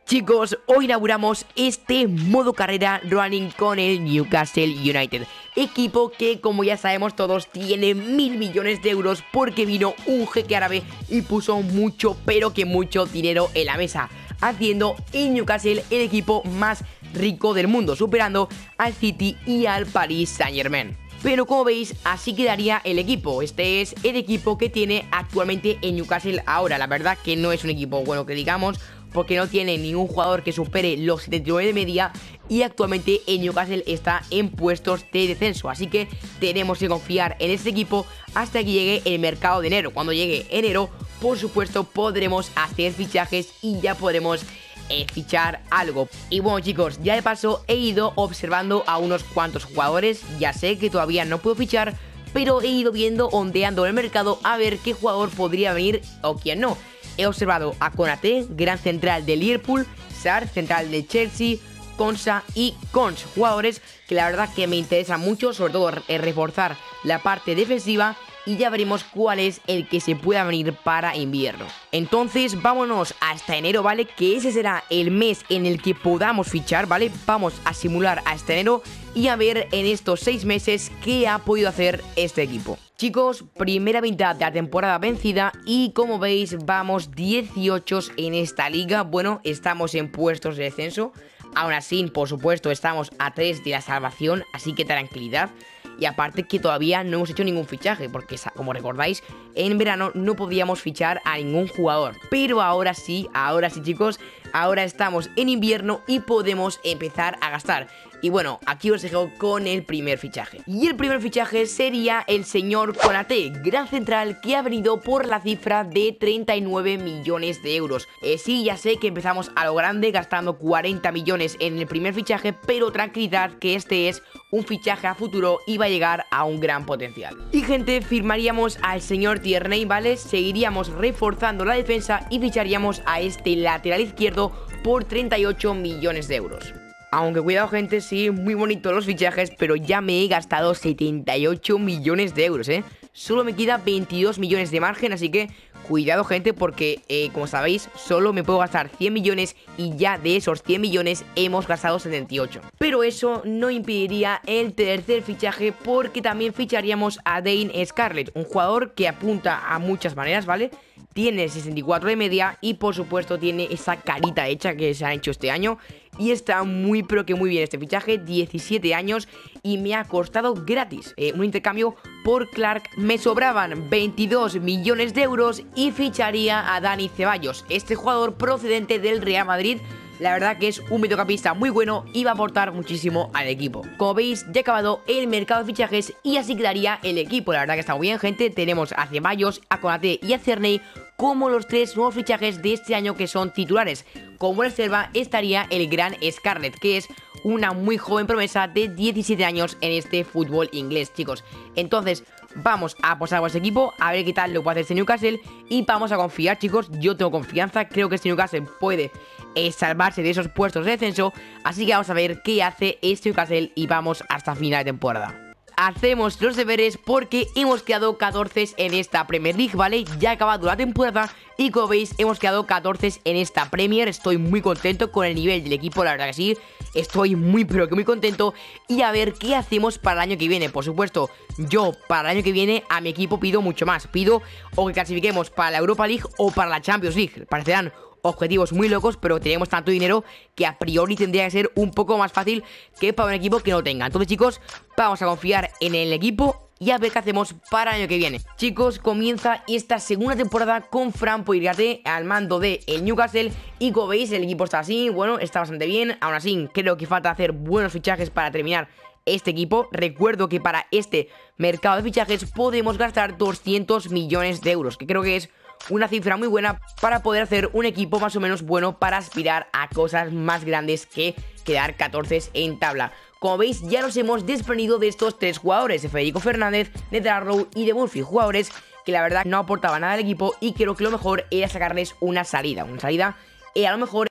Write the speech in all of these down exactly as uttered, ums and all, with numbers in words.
Chicos, hoy inauguramos este modo carrera running con el Newcastle United, equipo que, como ya sabemos todos, tiene mil millones de euros porque vino un jeque árabe y puso mucho, pero que mucho dinero en la mesa, haciendo el Newcastle el equipo más rico del mundo, superando al City y al Paris Saint-Germain. Pero como veis, así quedaría el equipo. Este es el equipo que tiene actualmente el Newcastle ahora. La verdad que no es un equipo bueno que digamos, porque no tiene ningún jugador que supere los setenta y nueve de media. Y actualmente el Newcastle está en puestos de descenso, así que tenemos que confiar en este equipo hasta que llegue el mercado de enero. Cuando llegue enero, por supuesto, podremos hacer fichajes y ya podremos Eh, fichar algo. Y bueno, chicos, ya de paso he ido observando a unos cuantos jugadores. Ya sé que todavía no puedo fichar, pero he ido viendo, ondeando el mercado, a ver qué jugador podría venir o quién no. He observado a Konaté, gran central de Liverpool, Sarr, central de Chelsea, Konsa y Cons, jugadores que la verdad que me interesan mucho, sobre todo reforzar la parte defensiva. Y ya veremos cuál es el que se pueda venir para invierno. Entonces vámonos hasta enero, ¿vale? Que ese será el mes en el que podamos fichar, ¿vale? Vamos a simular hasta enero y a ver en estos seis meses qué ha podido hacer este equipo. Chicos, primera mitad de la temporada vencida y como veis vamos dieciocho en esta liga. Bueno, estamos en puestos de descenso. Aún así, por supuesto, estamos a tres de la salvación, así que tranquilidad. Y aparte que todavía no hemos hecho ningún fichaje, porque como recordáis, en verano no podíamos fichar a ningún jugador. Pero ahora sí, ahora sí chicos, ahora estamos en invierno y podemos empezar a gastar. Y bueno, aquí os dejo con el primer fichaje. Y el primer fichaje sería el señor Konaté, gran central que ha venido por la cifra de treinta y nueve millones de euros. Eh, sí, ya sé que empezamos a lo grande gastando cuarenta millones en el primer fichaje, pero tranquilidad que este es un fichaje a futuro y va a llegar a un gran potencial. Y gente, firmaríamos al señor Tierney, ¿vale? Seguiríamos reforzando la defensa y ficharíamos a este lateral izquierdo por treinta y ocho millones de euros. Aunque cuidado gente, sí, muy bonitos los fichajes, pero ya me he gastado setenta y ocho millones de euros, ¿eh? Solo me queda veintidós millones de margen, así que cuidado gente porque, eh, como sabéis, solo me puedo gastar cien millones y ya de esos cien millones hemos gastado setenta y ocho. Pero eso no impediría el tercer fichaje porque también ficharíamos a Dane Scarlett, un jugador que apunta a muchas maneras, ¿vale? Tiene sesenta y cuatro de media y por supuesto tiene esa carita hecha que se ha hecho este año. Y está muy pero que muy bien este fichaje, diecisiete años y me ha costado gratis eh, un intercambio por Clark. Me sobraban veintidós millones de euros y ficharía a Dani Ceballos, este jugador procedente del Real Madrid. La verdad que es un mediocampista muy bueno y va a aportar muchísimo al equipo. Como veis, ya ha acabado el mercado de fichajes y así quedaría el equipo. La verdad que está muy bien, gente. Tenemos a Ceballos, a Konaté y a Tierney como los tres nuevos fichajes de este año que son titulares. Como reserva estaría el gran Scarlett, que es una muy joven promesa de diecisiete años en este fútbol inglés, chicos. Entonces vamos a apostar a vuestro equipo, a ver qué tal lo puede hacer este Newcastle y vamos a confiar, chicos. Yo tengo confianza, creo que este Newcastle puede eh, salvarse de esos puestos de descenso, así que vamos a ver qué hace este Newcastle y vamos hasta final de temporada. Hacemos los deberes porque hemos quedado catorce en esta Premier League, ¿vale? Ya ha acabado la temporada y como veis hemos quedado catorce en esta Premier. Estoy muy contento con el nivel del equipo, la verdad que sí. Estoy muy pero que muy contento y a ver qué hacemos para el año que viene. Por supuesto, yo para el año que viene a mi equipo pido mucho más. Pido o que clasifiquemos para la Europa League o para la Champions League. Parecerán objetivos muy locos, pero tenemos tanto dinero que a priori tendría que ser un poco más fácil que para un equipo que no tenga. Entonces chicos, vamos a confiar en el equipo y a ver qué hacemos para el año que viene. Chicos, comienza esta segunda temporada con Fran Poirgate al mando de el Newcastle. Y como veis el equipo está así, bueno, está bastante bien. Aún así creo que falta hacer buenos fichajes para terminar este equipo. Recuerdo que para este mercado de fichajes podemos gastar doscientos millones de euros, que creo que es una cifra muy buena para poder hacer un equipo más o menos bueno para aspirar a cosas más grandes que quedar catorce en tabla. Como veis, ya nos hemos desprendido de estos tres jugadores, de Federico Fernández, de Darrow y de Murphy, jugadores que la verdad no aportaban nada al equipo y creo que lo mejor era sacarles una salida, una salida eh, a lo mejor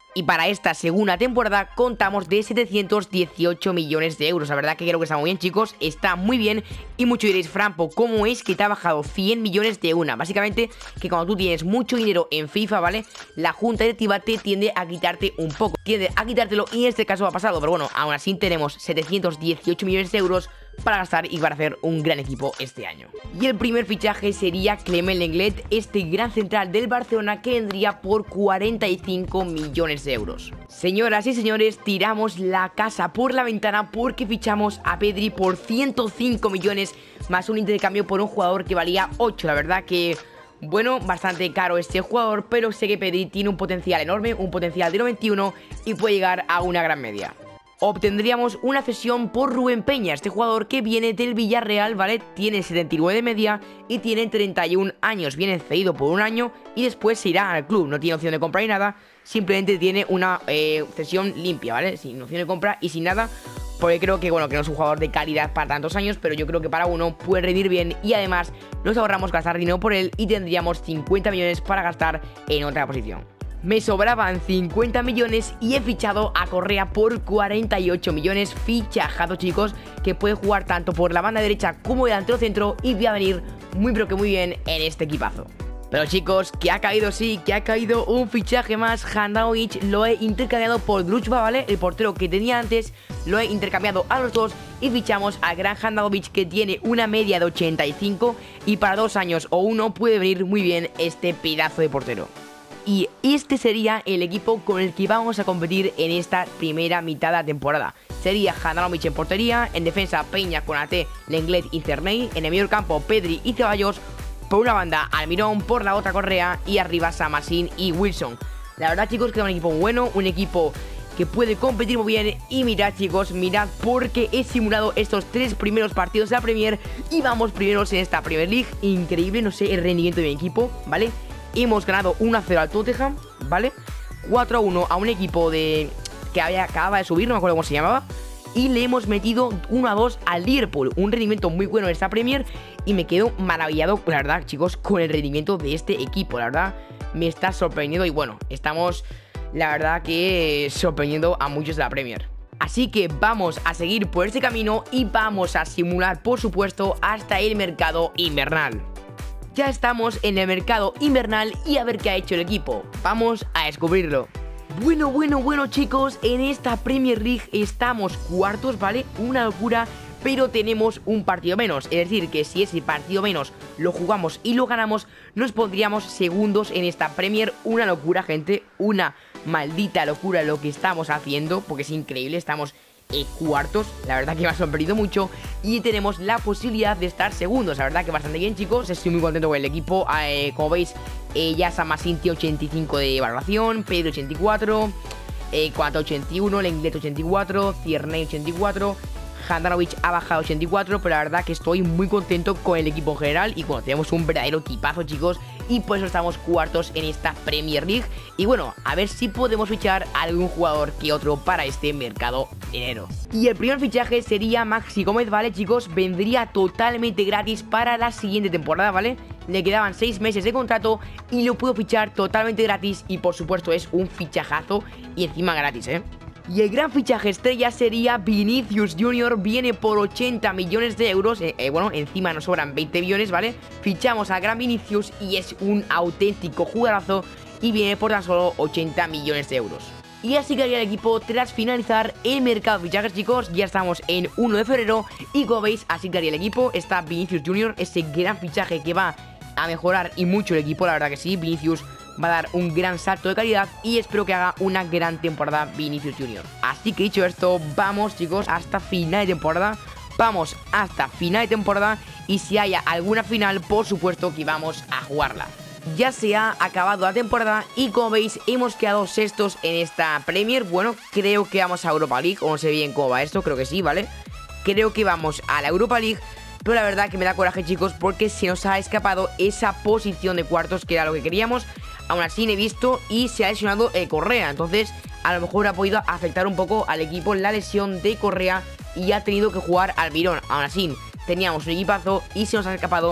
Y para esta segunda temporada contamos de setecientos dieciocho millones de euros. La verdad que creo que está muy bien, chicos, está muy bien. Y mucho diréis, Franpo, ¿cómo es que te ha bajado cien millones de una? Básicamente que cuando tú tienes mucho dinero en FIFA, ¿vale? La junta directiva te tiende a quitarte un poco, tiende a quitártelo, y en este caso ha pasado. Pero bueno, aún así tenemos setecientos dieciocho millones de euros para gastar y para hacer un gran equipo este año. Y el primer fichaje sería Clement Lenglet, este gran central del Barcelona, que vendría por cuarenta y cinco millones de euros. Señoras y señores, tiramos la casa por la ventana porque fichamos a Pedri por ciento cinco millones más un intercambio por un jugador que valía ocho. La verdad que, bueno, bastante caro este jugador, pero sé que Pedri tiene un potencial enorme, un potencial de noventa y uno y puede llegar a una gran media. Obtendríamos una cesión por Rubén Peña, este jugador que viene del Villarreal, ¿vale? Tiene setenta y nueve de media y tiene treinta y un años, viene cedido por un año y después se irá al club, no tiene opción de compra ni nada, simplemente tiene una eh, cesión limpia, ¿vale? Sin opción de compra y sin nada, porque creo que, bueno, que no es un jugador de calidad para tantos años, pero yo creo que para uno puede rendir bien y además nos ahorramos gastar dinero por él y tendríamos cincuenta millones para gastar en otra posición. Me sobraban cincuenta millones y he fichado a Correa por cuarenta y ocho millones. Fichajado, chicos, que puede jugar tanto por la banda derecha como delantero centro y va a venir muy pero que muy bien en este equipazo. Pero chicos, que ha caído, sí, que ha caído un fichaje más. Handanovic lo he intercambiado por Druzba, ¿vale? El portero que tenía antes, lo he intercambiado a los dos y fichamos al gran Handanovic, que tiene una media de ochenta y cinco y para dos años o uno puede venir muy bien este pedazo de portero. Y este sería el equipo con el que vamos a competir en esta primera mitad de la temporada. Sería Handanovic en portería, en defensa Peña, Konaté, Lenglet y Cerney, en el medio campo Pedri y Ceballos, por una banda Almirón, por la otra Correa y arriba Samasín y Wilson. La verdad, chicos, que es un equipo bueno, un equipo que puede competir muy bien. Y mirad, chicos, mirad, porque he simulado estos tres primeros partidos de la Premier y vamos primeros en esta Premier League. Increíble, no sé, el rendimiento de mi equipo, ¿vale? Hemos ganado uno a cero al Tottenham, ¿vale? cuatro a uno a un equipo de que había, acababa de subir, no me acuerdo cómo se llamaba. Y le hemos metido uno a dos al Liverpool. Un rendimiento muy bueno en esta Premier. Y me quedo maravillado, la verdad, chicos, con el rendimiento de este equipo. La verdad, me está sorprendiendo. Y bueno, estamos, la verdad, que sorprendiendo a muchos de la Premier. Así que vamos a seguir por este camino y vamos a simular, por supuesto, hasta el mercado invernal. Ya estamos en el mercado invernal y a ver qué ha hecho el equipo. Vamos a descubrirlo. Bueno, bueno, bueno, chicos, en esta Premier League estamos cuartos, ¿vale? Una locura, pero tenemos un partido menos. Es decir, que si ese partido menos lo jugamos y lo ganamos, nos pondríamos segundos en esta Premier. Una locura, gente, una maldita locura lo que estamos haciendo, porque es increíble, estamos Eh, cuartos, la verdad que me ha sorprendido mucho. Y tenemos la posibilidad de estar segundos, la verdad que bastante bien, chicos. Estoy muy contento con el equipo, eh, como veis, eh, ya Samasín tiene ochenta y cinco de valoración, Pedro ochenta y cuatro, eh, Konaté ochenta y uno, Lenglet ochenta y cuatro, Cerney ochenta y cuatro, Handanovic ha bajado ochenta y cuatro, pero la verdad que estoy muy contento con el equipo en general. Y bueno, tenemos un verdadero equipazo, chicos, y por eso estamos cuartos en esta Premier League. Y bueno, a ver si podemos fichar a algún jugador que otro para este mercado de enero. Y el primer fichaje sería Maxi Gómez, ¿vale, chicos? Vendría totalmente gratis para la siguiente temporada, ¿vale? Le quedaban seis meses de contrato y lo puedo fichar totalmente gratis. Y por supuesto es un fichajazo y encima gratis, ¿eh? Y el gran fichaje estrella sería Vinicius Junior, viene por ochenta millones de euros, eh, eh, bueno, encima nos sobran veinte millones, ¿vale? Fichamos al gran Vinicius y es un auténtico jugadorazo y viene por tan solo ochenta millones de euros. Y así quedaría el equipo tras finalizar el mercado de fichajes, chicos. Ya estamos en uno de febrero y como veis, así quedaría el equipo. Está Vinicius Junior, ese gran fichaje que va a mejorar y mucho el equipo, la verdad que sí. Vinicius va a dar un gran salto de calidad y espero que haga una gran temporada Vinicius Junior. Así que dicho esto, vamos, chicos, hasta final de temporada. Vamos hasta final de temporada y si haya alguna final, por supuesto que vamos a jugarla. Ya se ha acabado la temporada y como veis hemos quedado sextos en esta Premier. Bueno, creo que vamos a Europa League, o no sé bien cómo va esto, creo que sí, ¿vale? Creo que vamos a la Europa League. Pero la verdad que me da coraje, chicos, porque se nos ha escapado esa posición de cuartos, que era lo que queríamos. Aún así he visto y se ha lesionado eh, Correa. Entonces a lo mejor ha podido afectar un poco al equipo la lesión de Correa y ha tenido que jugar Almirón. Aún así teníamos un equipazo y se nos ha escapado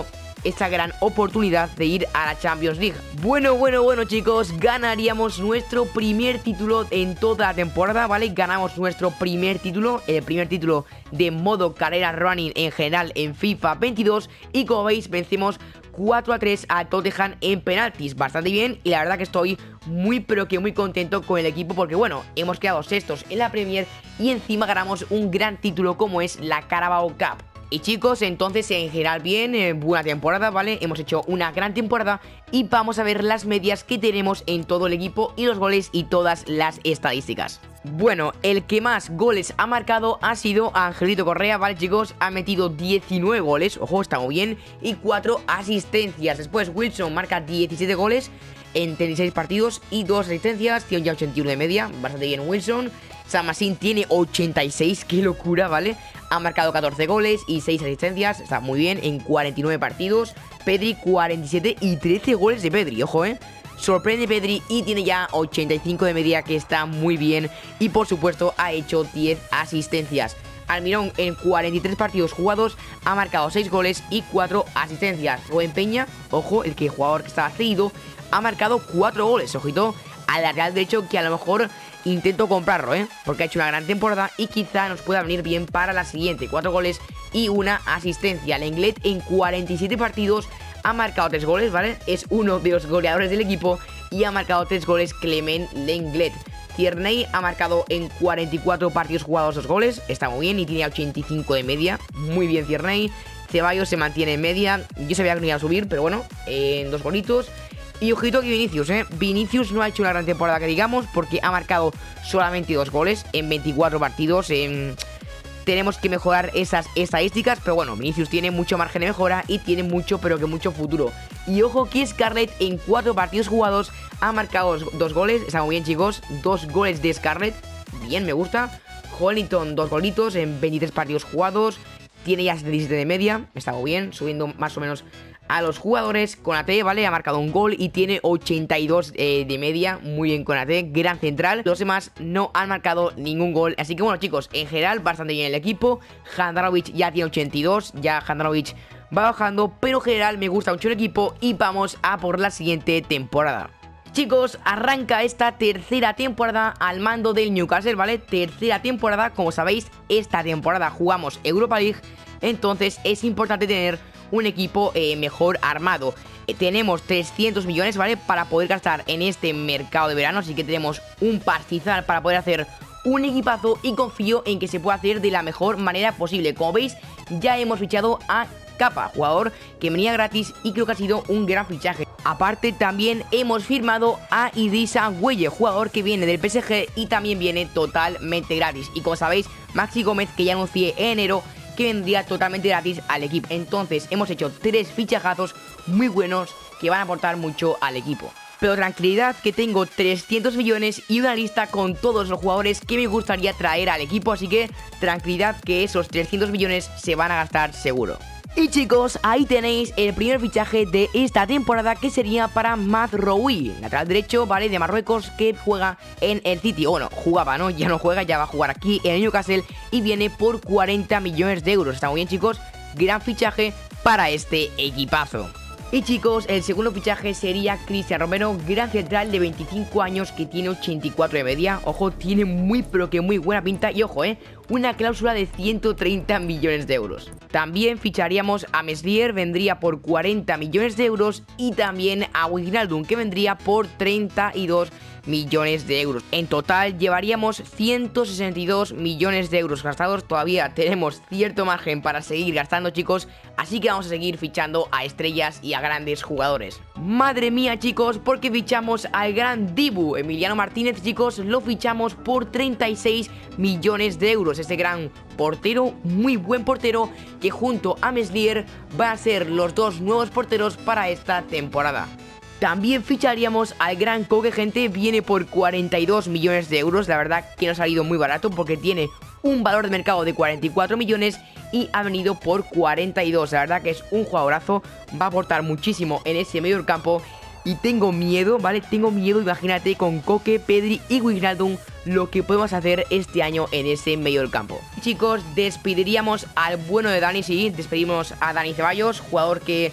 esta gran oportunidad de ir a la Champions League. Bueno, bueno, bueno chicos, ganaríamos nuestro primer título en toda la temporada, ¿vale? Ganamos nuestro primer título, el primer título de modo carrera running en general en FIFA veintidós. Y como veis, vencemos cuatro a tres a Tottenham en penaltis, bastante bien. Y la verdad que estoy muy pero que muy contento con el equipo porque bueno, hemos quedado sextos en la Premier y encima ganamos un gran título como es la Carabao Cup. Y chicos, entonces en general bien, eh, buena temporada, ¿vale? Hemos hecho una gran temporada y vamos a ver las medias que tenemos en todo el equipo y los goles y todas las estadísticas. Bueno, el que más goles ha marcado ha sido Angelito Correa, ¿vale chicos? Ha metido diecinueve goles, ojo, está muy bien, y cuatro asistencias. Después Wilson marca diecisiete goles en treinta y seis partidos y dos asistencias, tiene ya ochenta y uno de media, bastante bien Wilson. Samasin tiene ochenta y seis, qué locura, ¿vale? Ha marcado catorce goles y seis asistencias, está muy bien, en cuarenta y nueve partidos. Pedri cuarenta y siete y trece goles de Pedri, ojo, ¿eh? Sorprende Pedri y tiene ya ochenta y cinco de media, que está muy bien. Y por supuesto ha hecho diez asistencias. Almirón en cuarenta y tres partidos jugados ha marcado seis goles y cuatro asistencias. Rubén Peña, ojo, el que jugador que estaba cedido, ha marcado cuatro goles, ojito, al lateral derecho que a lo mejor intento comprarlo, ¿eh? Porque ha hecho una gran temporada y quizá nos pueda venir bien para la siguiente. Cuatro goles y una asistencia. Lenglet en cuarenta y siete partidos ha marcado tres goles, ¿vale? Es uno de los goleadores del equipo y ha marcado tres goles Clement Lenglet. Tierney ha marcado en cuarenta y cuatro partidos jugados dos goles, está muy bien y tiene ochenta y cinco de media, muy bien Tierney. Ceballos se mantiene en media, yo sabía que no iba a subir, pero bueno, en dos golitos. Y ojito que Vinicius, ¿eh? Vinicius no ha hecho una gran temporada que digamos, porque ha marcado solamente dos goles en veinticuatro partidos. En... Tenemos que mejorar esas estadísticas, pero bueno, Vinicius tiene mucho margen de mejora y tiene mucho, pero que mucho futuro. Y ojo que Scarlett en cuatro partidos jugados ha marcado dos, dos goles, está muy bien chicos, dos goles de Scarlett, bien, me gusta. Hollington, dos golitos en veintitrés partidos jugados, tiene ya setenta y siete de media, está muy bien, subiendo más o menos a los jugadores. Konaté, ¿vale? Ha marcado un gol y tiene ochenta y dos eh, de media. Muy bien Konaté, gran central. Los demás no han marcado ningún gol. Así que bueno chicos, en general bastante bien el equipo. Handanovic ya tiene ochenta y dos. Ya Handanovic va bajando, pero en general me gusta mucho el equipo. Y vamos a por la siguiente temporada. Chicos, arranca esta tercera temporada al mando del Newcastle, ¿vale? Tercera temporada, como sabéis, esta temporada jugamos Europa League. Entonces es importante tener un equipo eh, mejor armado. eh, Tenemos trescientos millones, ¿vale? Para poder gastar en este mercado de verano. Así que tenemos un pastizal para poder hacer un equipazo. Y confío en que se pueda hacer de la mejor manera posible. Como veis, ya hemos fichado a Capa, jugador que venía gratis y creo que ha sido un gran fichaje. Aparte también hemos firmado a Idrissa Gueye, jugador que viene del P S G y también viene totalmente gratis. Y como sabéis, Maxi Gómez, que ya anuncié en enero que vendría totalmente gratis al equipo. Entonces hemos hecho tres fichajazos muy buenos que van a aportar mucho al equipo. Pero tranquilidad, que tengo trescientos millones y una lista con todos los jugadores que me gustaría traer al equipo. Así que tranquilidad, que esos trescientos millones se van a gastar seguro. Y chicos, ahí tenéis el primer fichaje de esta temporada, que sería para Mazraoui, lateral derecho, ¿vale? De Marruecos, que juega en el City. Bueno, jugaba, ¿no? Ya no juega, ya va a jugar aquí en el Newcastle y viene por cuarenta millones de euros. Está muy bien chicos, gran fichaje para este equipazo. Y chicos, el segundo fichaje sería Cristian Romero, gran central de veinticinco años que tiene ochenta y cuatro de media. Ojo, tiene muy pero que muy buena pinta y ojo, eh, una cláusula de ciento treinta millones de euros. También ficharíamos a Meslier, vendría por cuarenta millones de euros, y también a Wijnaldum, que vendría por treinta y dos millones de euros. En total llevaríamos ciento sesenta y dos millones de euros gastados. Todavía tenemos cierto margen para seguir gastando chicos, así que vamos a seguir fichando a estrellas y a grandes jugadores. Madre mía chicos, porque fichamos al gran Dibu, Emiliano Martínez chicos, lo fichamos por treinta y seis millones de euros. Este gran portero, muy buen portero, que junto a Meslier van a ser los dos nuevos porteros para esta temporada. También ficharíamos al gran Koke, gente, viene por cuarenta y dos millones de euros. La verdad que no ha salido muy barato porque tiene un valor de mercado de cuarenta y cuatro millones y ha venido por cuarenta y dos. La verdad que es un jugadorazo, va a aportar muchísimo en ese medio del campo. Y tengo miedo, ¿vale? Tengo miedo, imagínate, con Koke, Pedri y Wijnaldum lo que podemos hacer este año en ese medio del campo. Y chicos, despediríamos al bueno de Dani, sí, despedimos a Dani Ceballos, jugador que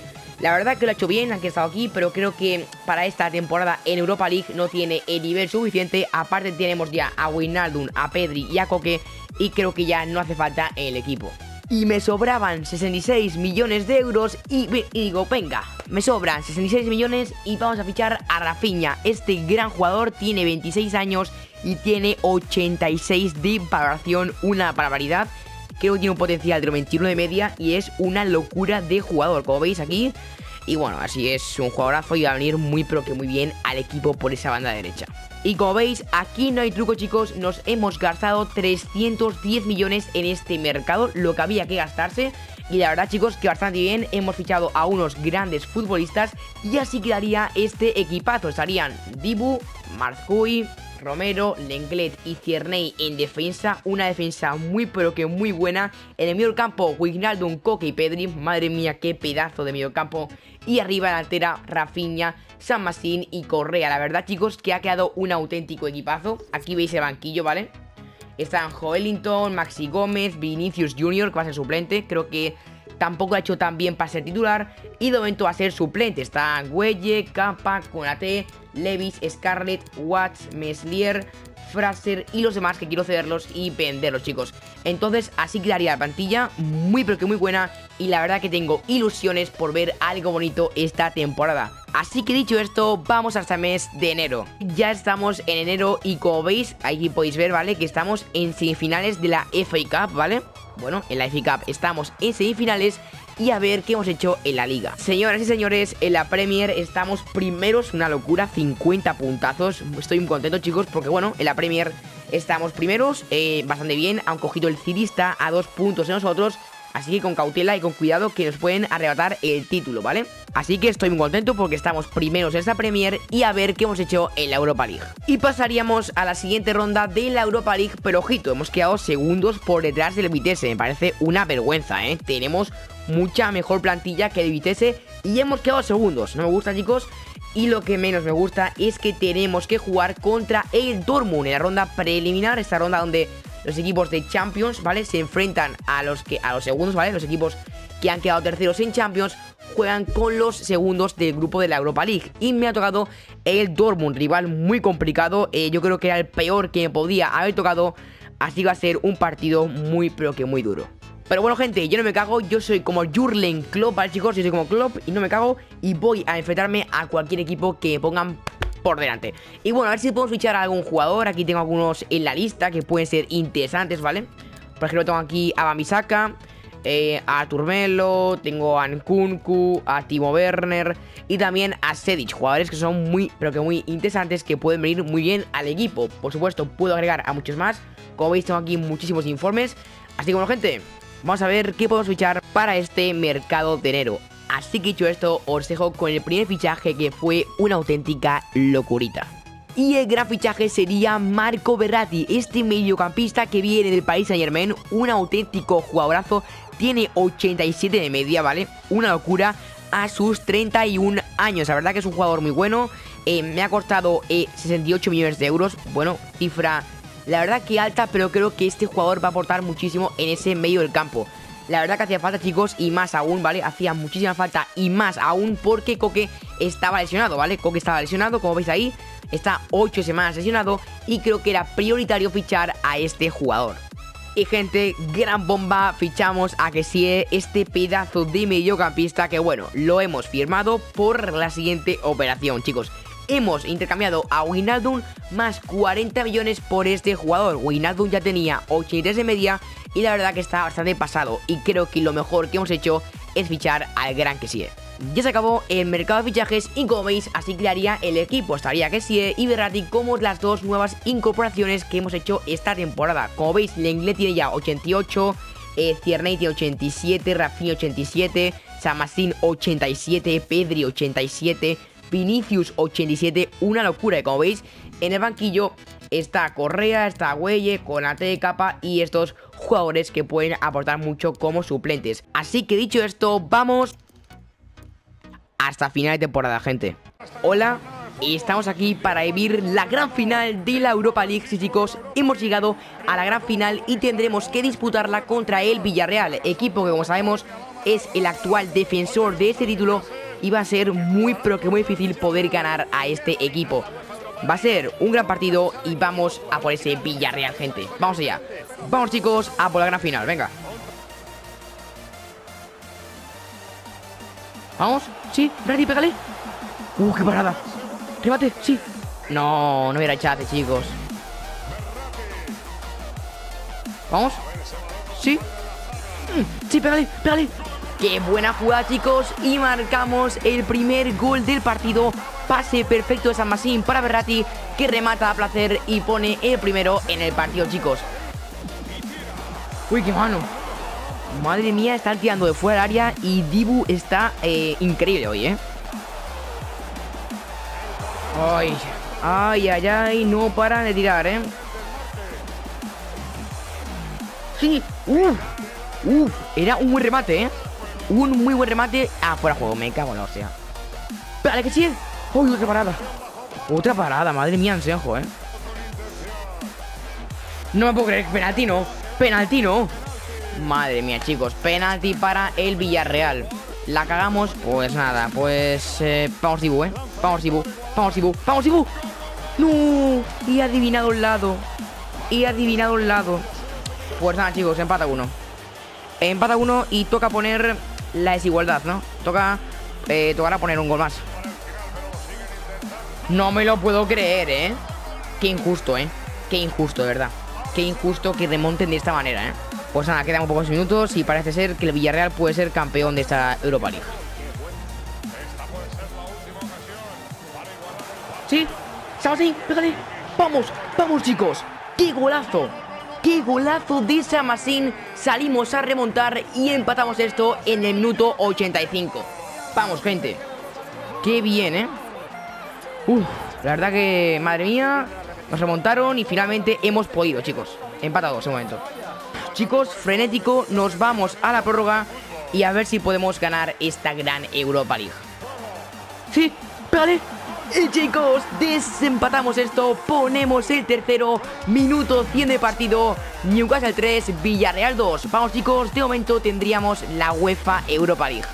La verdad que lo ha hecho bien, aunque ha estado aquí, pero creo que para esta temporada en Europa League no tiene el nivel suficiente. Aparte tenemos ya a Wijnaldum, a Pedri y a Koke, y creo que ya no hace falta en el equipo. Y me sobraban sesenta y seis millones de euros y, y digo, venga, me sobran sesenta y seis millones y vamos a fichar a Rafinha. Este gran jugador tiene veintiséis años y tiene ochenta y seis de valoración, una barbaridad. Creo que tiene un potencial de veintiuno de media y es una locura de jugador, como veis aquí. Y bueno, así es, un jugadorazo y va a venir muy pero que muy bien al equipo por esa banda derecha. Y como veis, aquí no hay truco, chicos, nos hemos gastado trescientos diez millones en este mercado, lo que había que gastarse. Y la verdad, chicos, que bastante bien, hemos fichado a unos grandes futbolistas y así quedaría este equipazo. Estarían Dibu, Marcui, Romero, Lenglet y Tierney en defensa, una defensa muy pero que muy buena. En el medio campo, Wijnaldum, Koke y Pedri, madre mía, qué pedazo de medio campo. Y arriba delantera, Rafinha, San Masín y Correa. La verdad, chicos, que ha quedado un auténtico equipazo. Aquí veis el banquillo, ¿vale? Están Joelinton, Maxi Gómez, Vinicius junior, que va a ser suplente. Creo que tampoco ha hecho tan bien para ser titular. Y de momento va a ser suplente. Están Gueye, Kappa, Konate, Levis, Scarlett, Watts, Meslier, Fraser y los demás que quiero cederlos y venderlos, chicos. Entonces así quedaría la plantilla, muy pero que muy buena. Y la verdad que tengo ilusiones por ver algo bonito esta temporada. Así que dicho esto, vamos hasta el mes de enero. Ya estamos en enero y como veis, aquí podéis ver, ¿vale? Que estamos en semifinales de la F A Cup, ¿vale? Bueno, en la F A Cup estamos en semifinales y a ver qué hemos hecho en la liga. Señoras y señores, en la Premier estamos primeros, una locura, cincuenta puntazos. Estoy muy contento, chicos, porque bueno, en la Premier estamos primeros, eh, bastante bien. Han cogido el City, está a dos puntos de nosotros. Así que con cautela y con cuidado que nos pueden arrebatar el título, ¿vale? Así que estoy muy contento porque estamos primeros en esta Premier y a ver qué hemos hecho en la Europa League. Y pasaríamos a la siguiente ronda de la Europa League, pero ojito, hemos quedado segundos por detrás del Vitesse. Me parece una vergüenza, ¿eh? Tenemos mucha mejor plantilla que el Vitesse y hemos quedado segundos. No me gusta, chicos. Y lo que menos me gusta es que tenemos que jugar contra el Dortmund en la ronda preliminar, esta ronda donde los equipos de Champions, ¿vale? Se enfrentan a los que a los segundos, ¿vale? Los equipos que han quedado terceros en Champions juegan con los segundos del grupo de la Europa League. Y me ha tocado el Dortmund, rival muy complicado. Eh, yo creo que era el peor que me podía haber tocado. Así que va a ser un partido muy, pero que muy duro. Pero bueno, gente, yo no me cago, yo soy como Jürgen Klopp, ¿vale, chicos? Yo soy como Klopp y no me cago y voy a enfrentarme a cualquier equipo que me pongan por delante. Y bueno, a ver si podemos fichar a algún jugador. Aquí tengo algunos en la lista que pueden ser interesantes, ¿vale? Por ejemplo, tengo aquí a Bamisaka, eh, a Turmelo, tengo a Nkunku, a Timo Werner y también a Sedic, jugadores que son muy, pero que muy interesantes, que pueden venir muy bien al equipo. Por supuesto, puedo agregar a muchos más. Como veis, tengo aquí muchísimos informes. Así que bueno, gente, vamos a ver qué podemos fichar para este mercado de enero. Así que dicho esto, os dejo con el primer fichaje, que fue una auténtica locurita. Y el gran fichaje sería Marco Verratti, este mediocampista que viene del Paris Saint-Germain, un auténtico jugadorazo, tiene ochenta y siete de media, ¿vale? Una locura a sus treinta y un años, la verdad que es un jugador muy bueno. eh, Me ha costado eh, sesenta y ocho millones de euros, bueno, cifra la verdad que alta, pero creo que este jugador va a aportar muchísimo en ese medio del campo. La verdad que hacía falta, chicos, y más aún, ¿vale? Hacía muchísima falta y más aún porque Koke estaba lesionado, ¿vale? Koke estaba lesionado, como veis ahí, está ocho semanas lesionado y creo que era prioritario fichar a este jugador. Y gente, gran bomba, fichamos a Kessie, este pedazo de mediocampista que bueno, lo hemos firmado por la siguiente operación, chicos. Hemos intercambiado a Wijnaldum más cuarenta millones por este jugador. Wijnaldum ya tenía ochenta y tres de media y la verdad que está bastante pasado. Y creo que lo mejor que hemos hecho es fichar al gran Kessie. Ya se acabó el mercado de fichajes y como veis, así quedaría el equipo. Estaría Kessie y Verratti como las dos nuevas incorporaciones que hemos hecho esta temporada. Como veis, Lenglet tiene ya ochenta y ocho, eh, Tierney tiene ochenta y siete, Rafinha ochenta y siete, San Masín ochenta y siete, Pedri ochenta y siete, Vinicius ochenta y siete, una locura. Y como veis, en el banquillo está Correa, está Gueye, Konate, Kappa y estos jugadores que pueden aportar mucho como suplentes. Así que dicho esto, vamos hasta final de temporada, gente. Hola, y estamos aquí para vivir la gran final de la Europa League. Sí, chicos, hemos llegado a la gran final y tendremos que disputarla contra el Villarreal, equipo que, como sabemos, es el actual defensor de este título. iba a ser muy pero que muy difícil poder ganar a este equipo. Va a ser un gran partido y vamos a por ese Villarreal, gente. Vamos allá. Vamos, chicos, a por la gran final, venga. Vamos, sí, ready, pégale. Uh, qué parada. Remate, sí. No, no era chate, chicos. Vamos. Sí. Mm, sí, pégale, pégale. Qué buena jugada, chicos. Y marcamos el primer gol del partido. Pase perfecto de San Masín para Verratti, que remata a placer y pone el primero en el partido, chicos. Uy, qué mano. Madre mía, están tirando de fuera del área y Dibu está eh, increíble hoy, ¿eh? Ay, ay, ay, ay, no paran de tirar, ¿eh? Sí, uff, uff, era un buen remate, ¿eh? Un muy buen remate. Ah, fuera de juego, me cago en la hostia. Vale, que sí. Uy, otra parada. Otra parada, madre mía, Ansenjo, ¿eh? No me puedo creer, penalti no. Penalti no. Madre mía, chicos, penalti para el Villarreal. La cagamos, pues nada, pues eh, vamos Dibu, ¿eh? Vamos Dibu, vamos Dibu, vamos Dibu. No, y ha adivinado el lado. Y ha adivinado el lado. Pues nada, chicos, empata uno. Empata uno y toca poner la desigualdad, ¿no? Toca, eh, tocará poner un gol más. No me lo puedo creer, ¿eh? Qué injusto, ¿eh? Qué injusto, de verdad. Qué injusto que remonten de esta manera, ¿eh? Pues nada, quedan un pocos minutos y parece ser que el Villarreal puede ser campeón de esta Europa League. ¿Sí? ¿Sabes? Pégale. Vamos, vamos, chicos. ¡Qué golazo! ¡Qué golazo de Samasín! Salimos a remontar y empatamos esto en el minuto ochenta y cinco. Vamos, gente. ¡Qué bien, eh! Uf, la verdad que, madre mía, nos remontaron y finalmente hemos podido, chicos. Empatados ese momento. Chicos, frenético, nos vamos a la prórroga y a ver si podemos ganar esta gran Europa League. Sí, pégale. Y chicos, desempatamos esto, ponemos el tercero, minuto cien de partido, Newcastle tres, Villarreal dos. Vamos, chicos, de momento tendríamos la UEFA Europa League.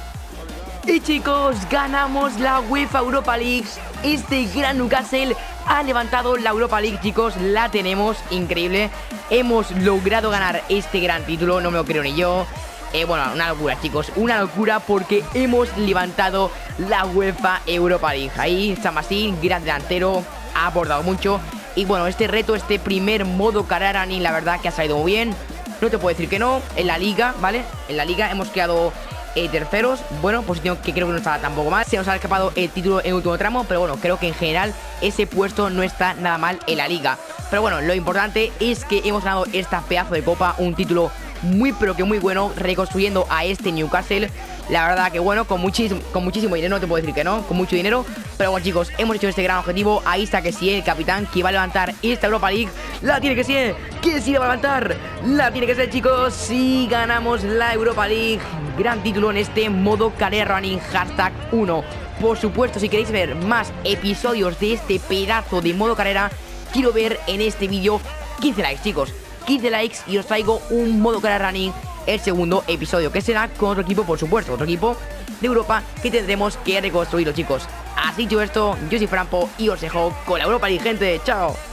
Y chicos, ganamos la UEFA Europa League. Este gran Newcastle ha levantado la Europa League, chicos. La tenemos, increíble. Hemos logrado ganar este gran título, no me lo creo ni yo. Eh, bueno, una locura, chicos, una locura porque hemos levantado la UEFA Europa League. Ahí, Samasín, gran delantero, ha aportado mucho. Y bueno, este reto, este primer modo carrera running, la verdad que ha salido muy bien. No te puedo decir que no. En la liga, ¿vale? En la liga hemos quedado eh, terceros. Bueno, posición que creo que no está tampoco mal. Se nos ha escapado el título en último tramo, pero bueno, creo que en general ese puesto no está nada mal en la liga. Pero bueno, lo importante es que hemos ganado esta pedazo de copa, un título muy pero que muy bueno, reconstruyendo a este Newcastle. La verdad que bueno, con muchísimo, con muchísimo dinero, no te puedo decir que no, con mucho dinero. Pero bueno, chicos, hemos hecho este gran objetivo. Ahí está que sí, el capitán que va a levantar esta Europa League. La tiene que ser, que sí la va a levantar. La tiene que ser, chicos, si ganamos la Europa League. Gran título en este modo carrera running hashtag uno. Por supuesto, si queréis ver más episodios de este pedazo de modo carrera, quiero ver en este vídeo quince likes, chicos. quince likes y os traigo un modo carrera running, el segundo episodio, que será con otro equipo, por supuesto, otro equipo de Europa que tendremos que reconstruirlo, chicos. Así dicho esto, yo soy Franpo y os dejo con la Europa League, gente. Chao.